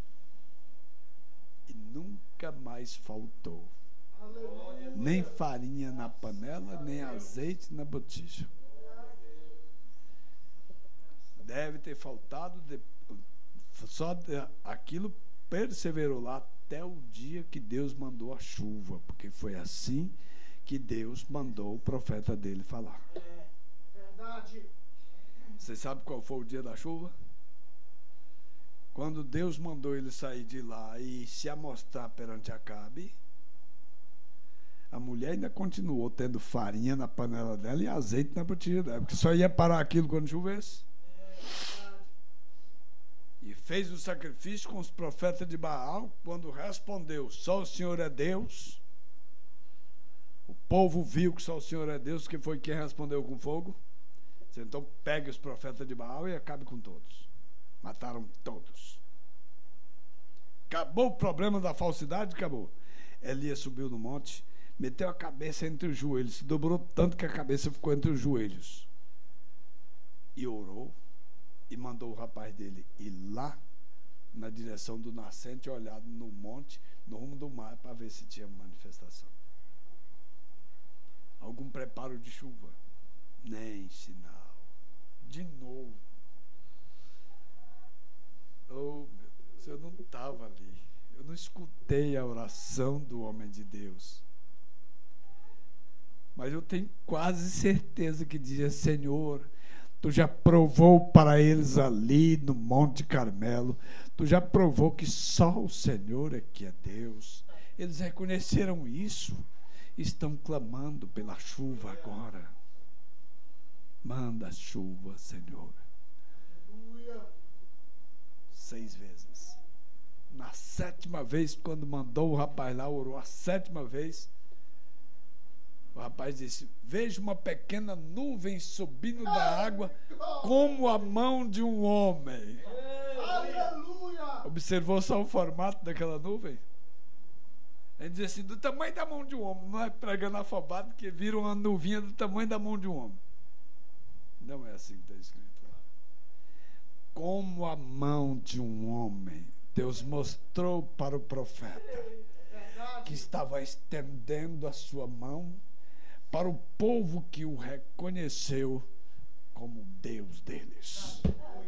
Speaker 4: E nunca mais faltou.
Speaker 5: Aleluia.
Speaker 4: Nem farinha na panela, nem azeite na botija. Deve ter faltado, só aquilo perseverou lá até o dia que Deus mandou a chuva, porque foi assim que Deus mandou o profeta dele falar.
Speaker 5: Verdade.
Speaker 4: Você sabe qual foi o dia da chuva? Quando Deus mandou ele sair de lá e se amostrar perante Acabe, a mulher ainda continuou tendo farinha na panela dela e azeite na botija dela, porque só ia parar aquilo quando chovesse. E fez o sacrifício com os profetas de Baal. Quando respondeu: só o Senhor é Deus, o povo viu que só o Senhor é Deus, que foi quem respondeu com fogo. Então pegue os profetas de Baal e acabe com todos. Mataram todos. Acabou o problema da falsidade? Acabou. Elias subiu no monte, meteu a cabeça entre os joelhos, se dobrou tanto que a cabeça ficou entre os joelhos, e orou. E mandou o rapaz dele ir lá na direção do nascente, olhar no monte, no rumo do mar, para ver se tinha manifestação. Algum preparo de chuva? Nem sinal. De novo. Oh, meu Deus, eu não estava ali. Eu não escutei a oração do homem de Deus. Mas eu tenho quase certeza que dizia: Senhor, Tu já provou para eles ali no Monte Carmelo. Tu já provou que só o Senhor é que é Deus. Eles reconheceram isso. Estão clamando pela chuva agora. Manda chuva, Senhor. 6 vezes. Na 7ª vez, quando mandou o rapaz lá, orou a 7ª vez. O rapaz disse: vejo uma pequena nuvem subindo da água como a mão de um homem.
Speaker 5: Aleluia.
Speaker 4: Observou só o formato daquela nuvem? Ele diz assim: do tamanho da mão de um homem. Não é pregando afobado que vira uma nuvinha do tamanho da mão de um homem. Não é assim que está escrito lá. Como a mão de um homem, Deus mostrou para o profeta que estava estendendo a sua mão para o povo que o reconheceu como Deus deles.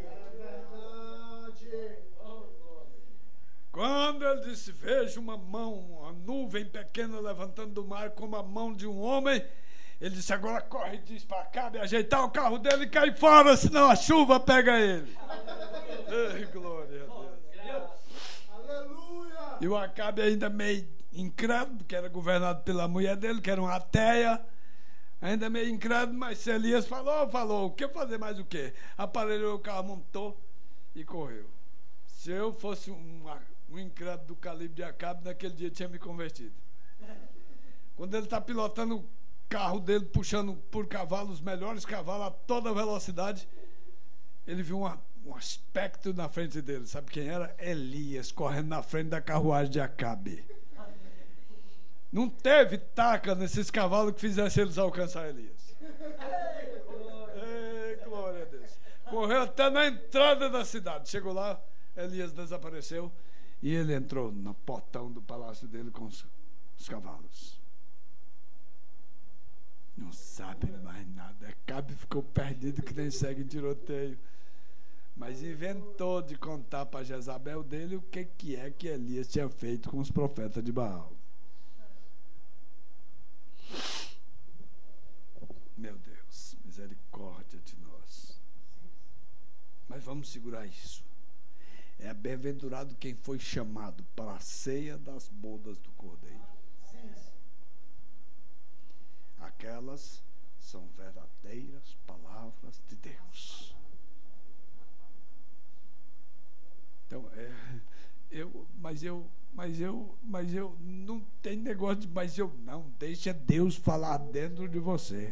Speaker 4: Quando ele disse: vejo uma mão, uma nuvem pequena levantando do mar como a mão de um homem, ele disse: agora corre e diz para Acabe ajeitar o carro dele e cair fora, senão a chuva pega ele. Ei, glória a Deus.
Speaker 5: Aleluia.
Speaker 4: E o Acabe ainda meio incrédulo, que era governado pela mulher dele, que era uma ateia, ainda meio incrédulo, mas Elias falou, o que fazer mais o quê? Aparelhou o carro, montou e correu. Se eu fosse um incrédulo do calibre de Acabe, naquele dia tinha me convertido. Quando ele está pilotando o carro dele, puxando por cavalo, os melhores cavalos a toda velocidade, ele viu um aspecto na frente dele. Sabe quem era? Elias, correndo na frente da carruagem de Acabe. Não teve taca nesses cavalos que fizesse eles alcançar Elias. Ei, glória a Deus. Correu até na entrada da cidade. Chegou lá, Elias desapareceu e ele entrou no portão do palácio dele com os cavalos. Não sabe mais nada. Acabe ficou perdido que nem segue em tiroteio. Mas inventou de contar para Jezabel dele o que é que Elias tinha feito com os profetas de Baal. Meu Deus, misericórdia de nós. Mas vamos segurar isso. É bem-aventurado quem foi chamado para a ceia das bodas do Cordeiro. Aquelas são verdadeiras palavras de Deus. Então, mas eu não tem negócio de, mas eu não, deixa Deus falar dentro de você.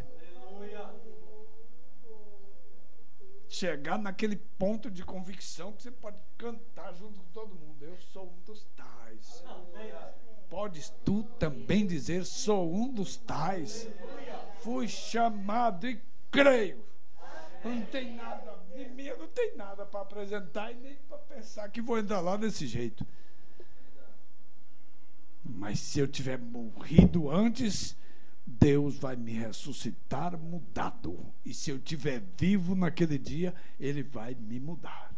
Speaker 4: Chegar naquele ponto de convicção que você pode cantar junto com todo mundo. Eu sou um dos tais. Podes tu também dizer, sou um dos tais. Fui chamado e creio. Não tem nada de mim, eu não tenho nada para apresentar e nem para pensar que vou entrar lá desse jeito. Mas se eu tiver morrido antes, Deus vai me ressuscitar mudado. E se eu estiver vivo naquele dia, Ele vai me mudar.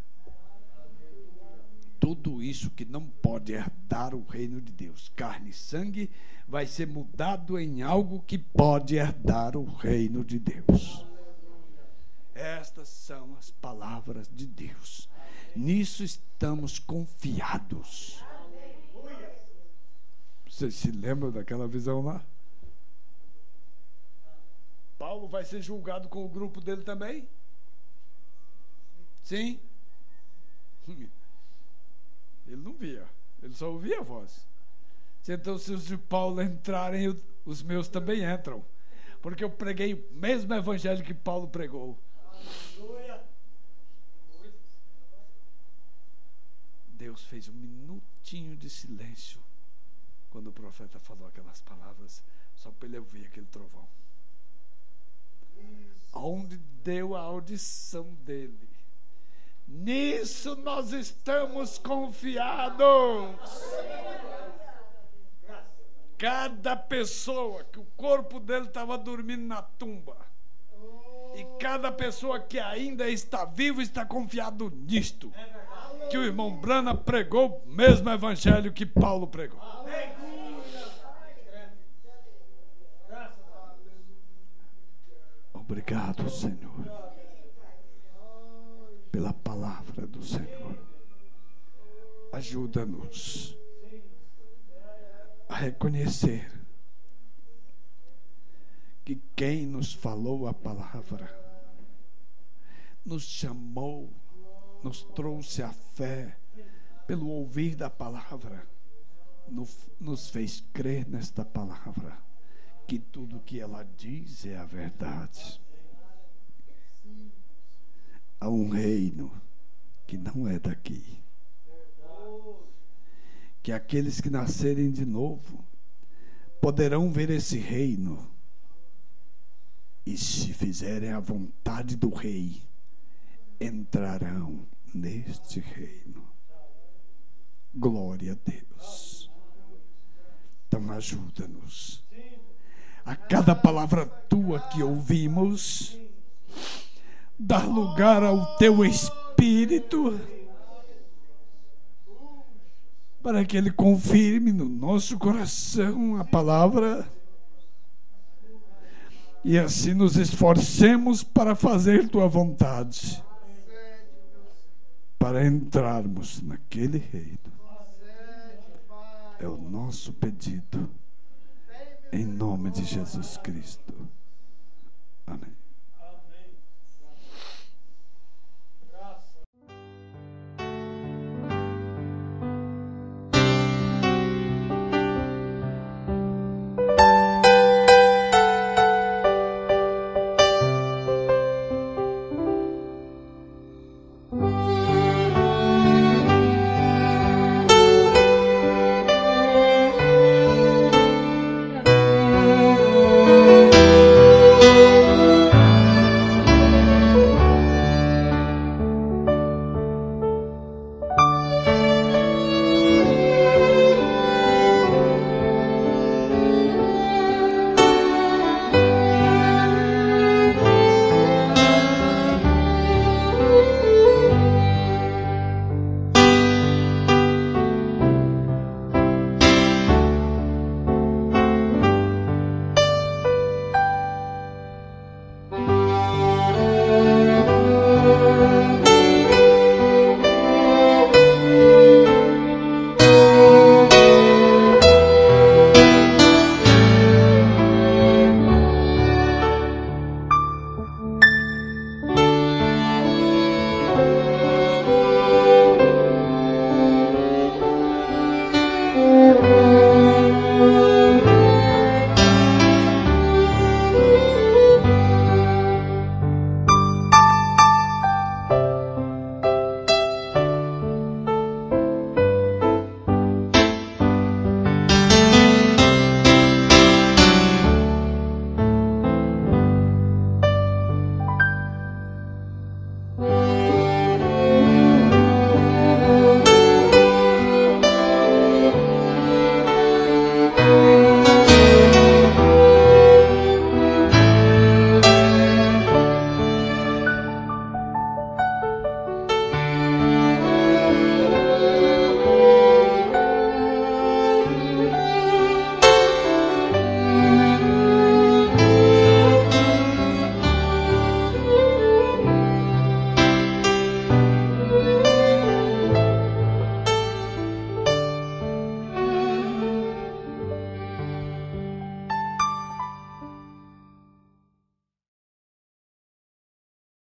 Speaker 4: Tudo isso que não pode herdar o reino de Deus, carne e sangue, vai ser mudado em algo que pode herdar o reino de Deus. Estas são as palavras de Deus. Nisso estamos confiados. Você se lembra daquela visão lá? Paulo vai ser julgado com o grupo dele também? Sim? Ele não via, ele só ouvia a voz. Então, se os de Paulo entrarem, os meus também entram. Porque eu preguei o mesmo evangelho que Paulo pregou. Deus fez um minutinho de silêncio quando o profeta falou aquelas palavras, só para ele ouvir aquele trovão. Onde deu a audição dele. Nisso nós estamos confiados. Cada pessoa que o corpo dele estava dormindo na tumba, e cada pessoa que ainda está vivo está confiado nisto, que o irmão Brana pregou o mesmo evangelho que Paulo pregou. Obrigado, Senhor, pela palavra do Senhor. Ajuda-nos a reconhecer que quem nos falou a palavra, nos chamou, nos trouxe a fé pelo ouvir da palavra, nos fez crer nesta palavra, que tudo que ela diz é a verdade. Há um reino que não é daqui, que aqueles que nascerem de novo poderão ver esse reino e, se fizerem a vontade do rei, entrarão neste reino. Glória a Deus. Então ajuda-nos a cada palavra tua que ouvimos, dar lugar ao teu Espírito, para que Ele confirme no nosso coração a palavra, e assim nos esforcemos para fazer tua vontade, para entrarmos naquele reino. É o nosso pedido, em nome de Jesus Cristo.